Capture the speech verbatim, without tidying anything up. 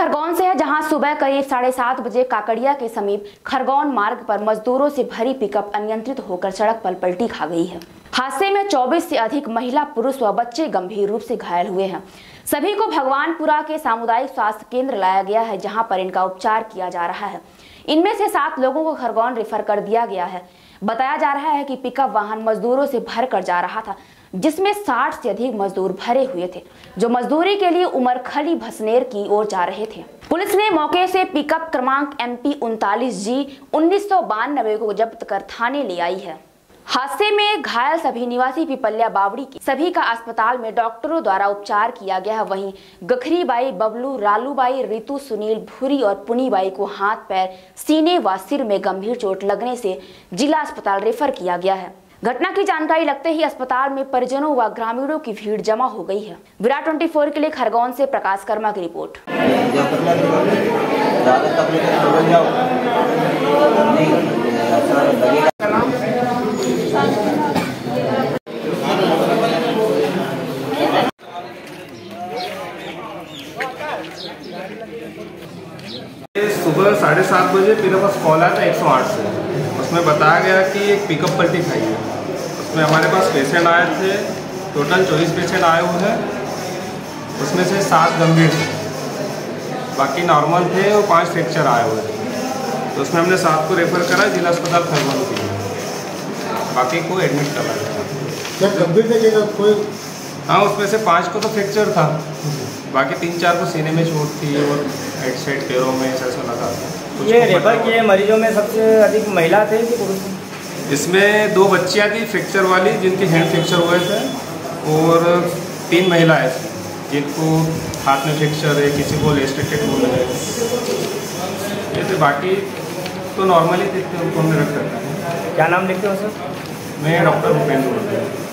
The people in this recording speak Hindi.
खरगोन से है, जहां सुबह करीब साढ़े सात बजे काकड़िया के समीप खरगोन मार्ग पर मजदूरों से भरी पिकअप अनियंत्रित होकर सड़क पर पलटी खा गई है। हादसे में चौबीस से अधिक महिला, पुरुष व बच्चे गंभीर रूप से घायल हुए हैं। सभी को भगवानपुरा के सामुदायिक स्वास्थ्य केंद्र लाया गया है, जहां पर इनका उपचार किया जा रहा है। इनमें से सात लोगों को खरगोन रेफर कर दिया गया है। बताया जा रहा है कि पिकअप वाहन मजदूरों से भर कर जा रहा था, जिसमें साठ से अधिक मजदूर भरे हुए थे, जो मजदूरी के लिए उमरखली भसनेर की ओर जा रहे थे। पुलिस ने मौके से पिकअप क्रमांक एम पी उनतालीस जी उन्नीस सौ बानबे को जब्त कर थाने ले आई है। हादसे में घायल सभी निवासी पिपल्या बावड़ी की सभी का अस्पताल में डॉक्टरों द्वारा उपचार किया गया है। वहीं गखरीबाई, बबलू, रालूबाई, रितु, सुनील, भूरी और पुनीबाई को हाथ, पैर, सीने व सिर में गंभीर चोट लगने से जिला अस्पताल रेफर किया गया है। घटना की जानकारी लगते ही अस्पताल में परिजनों व ग्रामीणों की भीड़ जमा हो गई है। विराट चौबीस के लिए खरगोन से प्रकाश कर्मा की रिपोर्ट। सुबह साढ़े सात बजे मेरे पास कॉल आया था एक सौ आठ से। उसमें बताया गया कि एक पिकअप पलटी खाई है। उसमें हमारे पास पेशेंट आए थे, टोटल चौबीस पेशेंट आए हुए हैं। उसमें से सात गंभीर थे, बाकी नॉर्मल थे और पांच फ्रैक्चर आए हुए थे। तो उसमें हमने सात को रेफर करा जिला अस्पताल खरगोन के लिए, बाकी को एडमिट करा। गंभीर थे क्या कोई? हाँ, उसमें से पाँच को तो फ्रैक्चर था, बाकी तीन चार को सीने में चोट थी और हेड साइड पैरों में ऐसा ऐसा लगा था। ये रेफर किए मरीजों में सबसे अधिक महिला थे कि पुरुष? इसमें दो बच्चियां थी फ्रैक्चर वाली, जिनके हैंड फ्रैक्चर हुए थे, और तीन महिलाएं थी जिनको हाथ में फ्रैक्चर है, किसी को रेस्ट्रिक्टेड बोले है। जैसे बाकी तो नॉर्मली थे, उनको हमने रख रखा है। क्या नाम लिखते हो सर? मैं डॉक्टर भूपेंद्र।